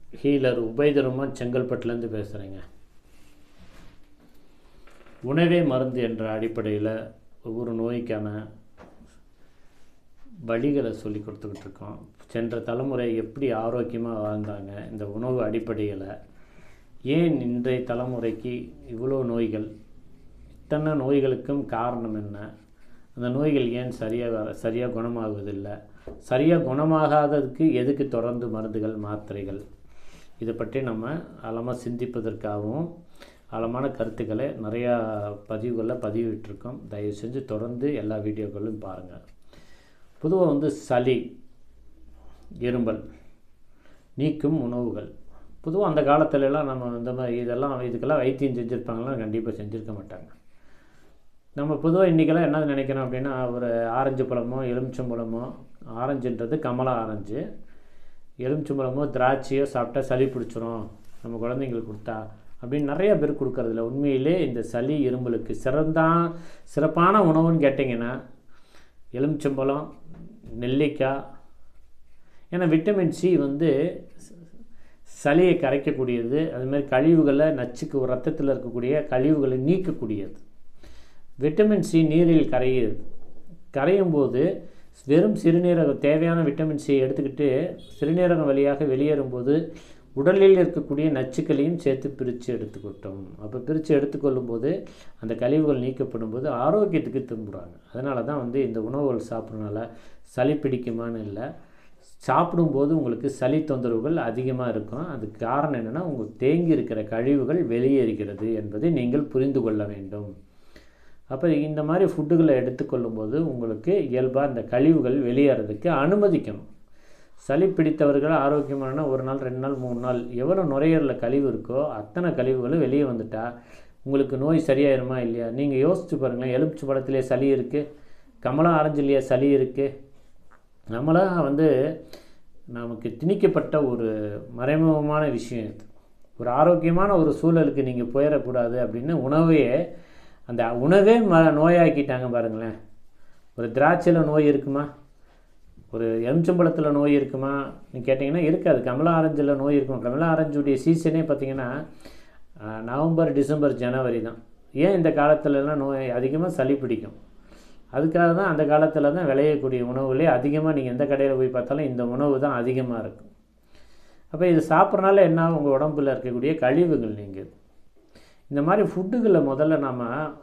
Healer உபைதரமாக செங்கல்பட்டுலேருந்து பேசுகிறேங்க. உணவே மருந்து என்ற அடிப்படையில் ஒவ்வொரு நோய்க்கான வழிகளை சொல்லி கொடுத்துக்கிட்டு இருக்கோம். சென்ற தலைமுறை எப்படி ஆரோக்கியமாக வாழ்ந்தாங்க, இந்த உணவு அடிப்படையில் ஏன் இன்றைய தலைமுறைக்கு இவ்வளோ நோய்கள், இத்தனை நோய்களுக்கும் காரணம் என்ன, அந்த நோய்கள் ஏன் சரியாக குணமாகுவதில்லை, சரியாக குணமாகாததுக்கு எதுக்கு தொடர்ந்து மருந்துகள் மாத்திரைகள், இதை பற்றி நம்ம ஆழமாக சிந்திப்பதற்காகவும் ஆழமான கருத்துக்களை நிறையா பதிவுகளில் பதிவிட்டிருக்கோம். தயவு செஞ்சு தொடர்ந்து எல்லா வீடியோக்களும் பாருங்கள். பொதுவாக சளி இரும்பல் நீக்கும் உணவுகள் பொதுவாக அந்த காலத்துலலாம் நம்ம இந்த மாதிரி இதுக்கெல்லாம் வைத்தியம் செஞ்சுருப்பாங்களா? கண்டிப்பாக செஞ்சுருக்க மாட்டாங்க. நம்ம பொதுவாக இன்றைக்கெல்லாம் என்ன நினைக்கிறோம் அப்படின்னா, ஒரு ஆரஞ்சு பழமோ எலுமிச்சம்பழமோ, ஆரஞ்சுன்றது கமலா ஆரஞ்சு, எலுமிச்சம்பழமோ திராட்சையோ சாப்பிட்டா சளி பிடிச்சிரும், நம்ம குழந்தைங்களுக்கு கொடுத்தா அப்படின்னு நிறைய பேர் கொடுக்கறதில்ல. உண்மையிலே இந்த சளி இரும்பலுக்கு சிறப்பான உணவுன்னு கேட்டிங்கன்னா எலுமிச்சம்பழம், நெல்லிக்காய். ஏன்னா விட்டமின் சி சளியை கரைக்கக்கூடியது, அதுமாதிரி கழிவுகளை நச்சுக்கு ரத்தத்தில் இருக்கக்கூடிய கழிவுகளை நீக்கக்கூடியது. விட்டமின் சி நீரில் கரையும் போது வெறும் சிறுநீரகம் தேவையான விட்டமின் சி எடுத்துக்கிட்டு சிறுநீரகம் வழியாக வெளியேறும்போது உடலில் இருக்கக்கூடிய நச்சுக்களையும் சேர்த்து பிரித்து எடுத்துக்கிட்டோம். அப்போ பிரித்து எடுத்துக்கொள்ளும் போது அந்த கழிவுகள் நீக்கப்படும் போது ஆரோக்கியத்துக்கு திரும்புகிறாங்க. அதனால தான் இந்த உணவுகள் சாப்பிட்றதுனால சளி பிடிக்குமான்னு இல்லை, சாப்பிடும்போது உங்களுக்கு சளி தொந்தரவுகள் அதிகமாக இருக்கும். அதுக்கு காரணம் என்னென்னா, உங்களுக்கு தேங்கி இருக்கிற கழிவுகள் வெளியேறுகிறது என்பதை நீங்கள் புரிந்து கொள்ள வேண்டும். அப்போ இந்த மாதிரி ஃபுட்டுகளை எடுத்துக்கொள்ளும்போது உங்களுக்கு இயல்பாக இந்த கழிவுகள் வெளியேறதுக்கு அனுமதிக்கணும். சளி பிடித்தவர்கள் ஆரோக்கியமான 1 நாள் 2 நாள் 3 நாள் எவ்வளோ நுரையீரலில் கழிவு இருக்கோ அத்தனை கழிவுகளும் வெளியே வந்துட்டால் உங்களுக்கு நோய் சரியாயிருமா இல்லையா? நீங்கள் யோசிச்சு பாருங்களேன். எலுமிச்சை பழத்திலே சளி இருக்குது, கமலா ஆரஞ்சுலேயே சளி இருக்குது. நம்மளாம் நமக்கு திணிக்கப்பட்ட ஒரு மறைமுகமான விஷயம் இது. ஒரு ஆரோக்கியமான ஒரு சூழலுக்கு நீங்கள் போயிடக்கூடாது அப்படின்னு அந்த உணவே நோயாக்கிட்டாங்க பாருங்களேன். ஒரு திராட்சையில் நோய் இருக்குமா? ஒரு எலுமிச்சம்பழத்தில் நோய் இருக்குமா கேட்டிங்கன்னா இருக்காது. கமலா ஆரஞ்சில் நோய் இருக்கும். கமலா ஆரஞ்சுடைய சீசனே பார்த்திங்கன்னா நவம்பர், டிசம்பர், ஜனவரி தான். ஏன் இந்த காலத்துலலாம் நோய் அதிகமாக சளி பிடிக்கும்? அதுக்காக தான் அந்த காலத்தில் தான் விளையக்கூடிய உணவுகளே அதிகமாக. நீங்கள் எந்த கடையில் போய் பார்த்தாலும் இந்த உணவு தான் அதிகமாக இருக்கும். அப்போ இது சாப்பிட்றனால என்ன, உங்கள் உடம்பில் இருக்கக்கூடிய கழிவுகள் நீங்கள் இந்த மாதிரி ஃபுட்டுகளை முதல்ல நம்ம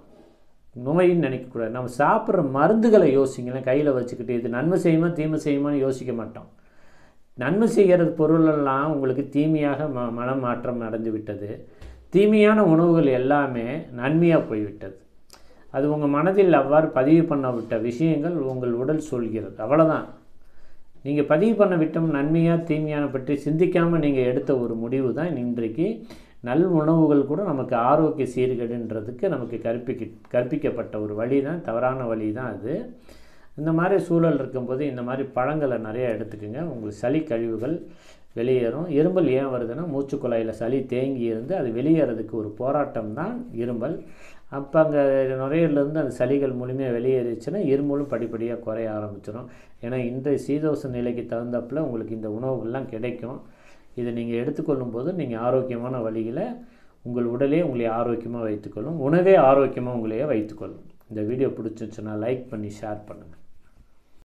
நோயின்னு நினைக்கக்கூடாது. நம்ம சாப்பிட்ற மருந்துகளை யோசிங்களேன். கையில் வச்சுக்கிட்டு இது நன்மை செய்யுமா தீமை செய்யுமான்னு யோசிக்க மாட்டோம். நன்மை செய்கிறது பொருளெல்லாம் உங்களுக்கு தீமையாக மனம் மாற்றம் அடைஞ்சு விட்டது. தீமையான உணவுகள் எல்லாமே நன்மையாக போய்விட்டது. அது உங்கள் மனதில் அவ்வாறு பதிவு பண்ண விட்ட விஷயங்கள் உங்கள் உடல் சொல்கிறது. அவ்வளோதான். நீங்கள் பதிவு பண்ண விட்டம் நன்மையாக தீமையான பற்றி சிந்திக்காமல் நீங்கள் எடுத்த ஒரு முடிவு தான் இன்றைக்கு நல் உணவுகள் கூட நமக்கு ஆரோக்கிய சீர்கேடுன்றதுக்கு நமக்கு கற்பிக்கப்பட்ட ஒரு வழி தான், தவறான வழி தான் அது. இந்த மாதிரி சூழல் இருக்கும்போது இந்த மாதிரி பழங்களை நிறையா எடுத்துக்கோங்க. உங்களுக்கு சளி கழிவுகள் வெளியேறும். இரும்பல் ஏன் வருதுன்னா, மூச்சுக்குழாயில் சளி தேங்கி இருந்து அது வெளியேறதுக்கு ஒரு போராட்டம் தான் இரும்பல். அப்போ அங்கே நுரையீரலேருந்து அந்த சளிகள் மூலியமாக வெளியேறிச்சுன்னா இருமலும் படிப்படியாக குறைய ஆரம்பிச்சிடும். ஏன்னா இன்றைய சீதோஷ நிலைக்கு தகுந்தாப்பில் உங்களுக்கு இந்த உணவுகள்லாம் கிடைக்கும். இதை நீங்கள் எடுத்துக்கொள்ளும் போது நீங்கள் ஆரோக்கியமான வழியில் உங்கள் உடலே உங்களை ஆரோக்கியமாக வைத்துக்கொள்ளும். உணவே ஆரோக்கியமாக உங்களையே வைத்துக்கொள்ளும். இந்த வீடியோ பிடிச்சிருச்சுன்னா லைக் பண்ணி ஷேர் பண்ணுங்கள்.